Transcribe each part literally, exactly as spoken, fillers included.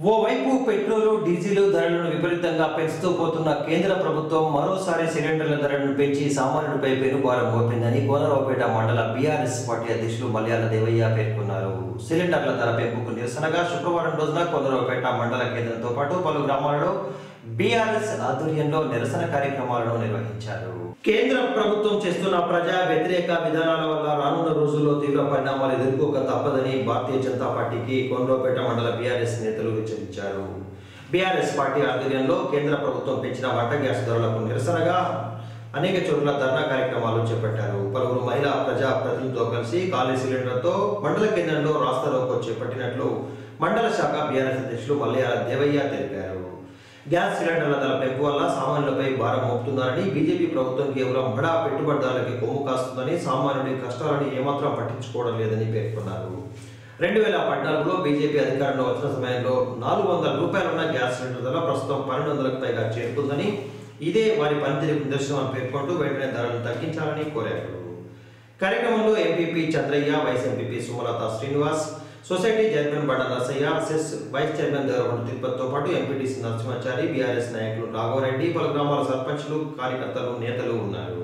ఓవైపు petrol diesel ధరలను విపరీతంగా పెంచుతూ పోతున్న కేంద్ర ప్రభుత్వం మరోసారి సిలిండర్ల ధరలను పెంచి సామాన్యుడిపై పెనుభారం మోపిందని కోనరావుపేట మండల బీఆర్ఎస్ పార్టీ అధ్యక్షులు మల్యాల దేవయ్య పేర్కొన్నారు. సిలిండర్ల ధర పెంపుకు నిరసనగా శుక్రవారం రోజున కోనరావుపేట మండల కేంద్రంతో పాటు పలు గ్రామాలలో బీఆర్ఎస్ ఆధ్వర్యంలో నిరసన కార్యక్రమాలను నిర్వహించారు. కేంద్ర ప్రభుత్వం చేస్తున్న ప్రజా వ్యతిరేక విధానాల వల్ల రానున్న రోజుల్లో తీవ్ర పరిణామాలు ఎదుర్కోక తప్పదని భారతీయ జనతా పార్టీకి కోనరావుపేట మండల బీఆర్ఎస్ నేతలు హెచ్చరించారు. బీఆర్ఎస్ పార్టీ ఆధ్వర్యంలో కేంద్ర ప్రభుత్వం పెంచిన వంట గ్యాస్ ధరలకు నిరసనగా అనేక చోట్ల ధర్నా కార్యక్రమాలు చేపట్టారు. పలువురు మహిళా ప్రజా ప్రతినిధులతో కలిసి ఖాళీ సిలిండర్తో మండల కేంద్రంలో రాస్తారోకో చేపట్టినట్లు మండల శాఖ బీఆర్ఎస్ అధ్యక్షులు మల్యాల దేవయ్య తెలిపారు. గ్యాస్ సిలిండర్ల ధర పెంపు వల్ల సామాన్యులపై భారం మోపుతున్నారని, బీజేపీ ప్రభుత్వం కేవలం బడా పెట్టుబడిదారులకి కొమ్ము కాస్తుందని, సామాన్యుడి కష్టాలను ఏమాత్రం పట్టించుకోవడం లేదని పేర్కొన్నారు. రెండు వేల పద్నాలుగులో బీజేపీ అధికారంలో వచ్చిన సమయంలో నాలుగు వందల రూపాయలున్న గ్యాస్ సిలిండర్ ధర ప్రస్తుతం పన్నెండు వందలకు పైగా చేరుకుందని, ఇదే వారి పనితీరుకు నిదర్శనం పేర్కొంటూ వెంటనే ధరలను తగ్గించాలని కోరారు. కార్యక్రమంలో MPP Chandraiah, vice MPP Sumalatha Srinivas, society chairman Banda Narasaiah, cess vice chairman Devarakonda తిరుపతితో పాటు ఎంపీటీసీ నరసింహాచారి, బీఆర్ఎస్ నాయకులు రాఘవరెడ్డి, పలు గ్రామాల సర్పంచులు, కార్యకర్తలు, నేతలు ఉన్నారు.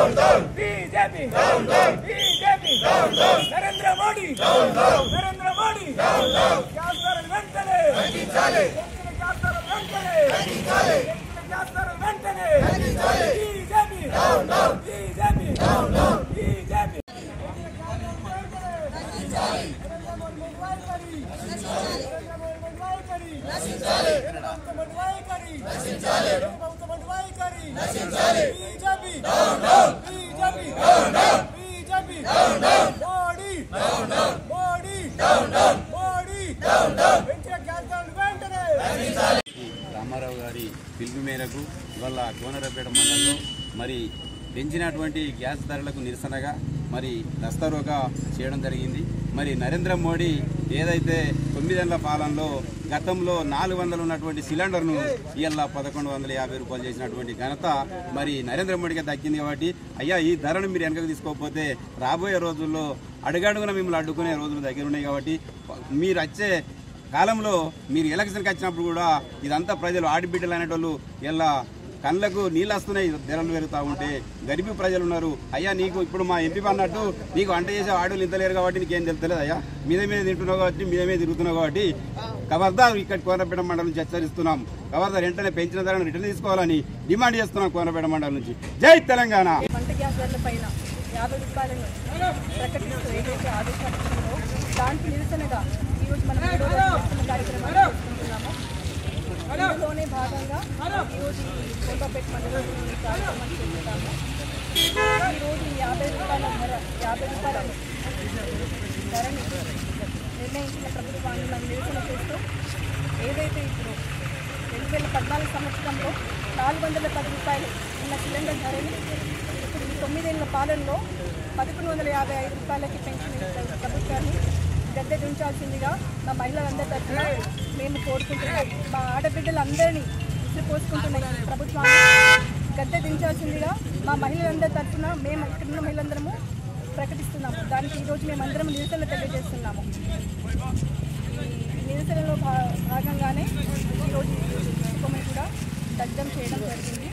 రామారావు గారి పిలుపు మేరకు ఇవాళ కోనరావుపేట మండలంలో మరి పెంచినటువంటి గ్యాస్ ధరలకు నిరసనగా మరి దస్తరోగా చేయడం జరిగింది. మరి నరేంద్ర మోడీ ఏదైతే తొమ్మిదేళ్ల పాలనలో గతంలో నాలుగు వందలు ఉన్నటువంటి సిలిండర్ను ఇవాళ పదకొండు వందల యాభై రూపాయలు చేసినటువంటి ఘనత మరి నరేంద్ర మోడీకి దక్కింది. కాబట్టి అయ్యా ఈ ధరను మీరు వెనకకు తీసుకోకపోతే రాబోయే రోజుల్లో అడుగడుగున మిమ్మల్ని అడ్డుకునే రోజులు దగ్గర ఉన్నాయి. కాబట్టి మీరు వచ్చే కాలంలో మీరు ఎలక్షన్కి వచ్చినప్పుడు కూడా ఇదంతా ప్రజలు ఆడిబిడ్డలు అనేటోళ్ళు ఇలా కళ్ళకు నీళ్ళు వస్తున్నాయి, ధరలు పెరుగుతూ ఉంటే గరీబీ ప్రజలు ఉన్నారు. అయ్యా నీకు ఇప్పుడు మా ఎంపీ అన్నట్టు నీకు వంట చేసే ఆడోళ్ళు ఇంతలేరు కాబట్టి నీకేం తెలుస్తలేదు. అయ్యా మీద మీద తింటున్నావు కాబట్టి మీద మీద తిరుగుతున్నావు కాబట్టి ఖబర్దార్ ఇక్కడ కోనరావుపేట మండలం నుంచి హెచ్చరిస్తున్నాం. ఖబర్దార్ వెంటనే పెంచిన ధరను రిటర్న్ తీసుకోవాలని డిమాండ్ చేస్తున్నాం కోనరావుపేట మండలం నుంచి. జై తెలంగాణ. వంట గ్యాస్ ధరల పైన యాభై రూపాయలను ప్రకటిస్తూ ఏదైతే ఆదేశాలు ఇచ్చిందో దానికి నిరసనగా ఈరోజు మనం నిరసన కార్యక్రమాలు చేసుకుంటున్నాము. ఇందులోనే భాగంగా ఈరోజు కోనరావుపేట మండలంలో ఈ కార్యక్రమాలు చేస్తున్నాము. ఈరోజు ఈ యాభై రూపాయల ధర యాభై రూపాయల ధరని నిర్ణయించిన ప్రభుత్వాన్ని మనం నిరసన చేస్తూ ఏదైతే ఇప్పుడు రెండు వేల పద్నాలుగు సంవత్సరంలో నాలుగు వందల పది రూపాయలు ఉన్న సిలిండర్ ధరని ఇప్పుడు ఈ తొమ్మిదేళ్ల పాలనలో పదకొండు వందల యాభై ఐదు రూపాయలకి పెంచిన ప్రభుత్వాన్ని గద్దె దించాల్సిందిగా మా మహిళలందరి తరఫున మేము కోరుకుంటున్నాం. మా ఆడబిడ్డలందరినీ విసిరి పోసుకుంటున్న ప్రభుత్వాన్ని గద్దె దించాల్సిందిగా మా మహిళలందరి తరఫున మేము ఇక్కడున్న మహిళలందరము ప్రకటిస్తున్నాము. దానికి ఈరోజు మేమందరం నిరసన తెలియజేస్తున్నాము. ఈ నిరసనలో భాగంగానే ఈరోజు కూడా దగ్ధం చేయడం జరిగింది.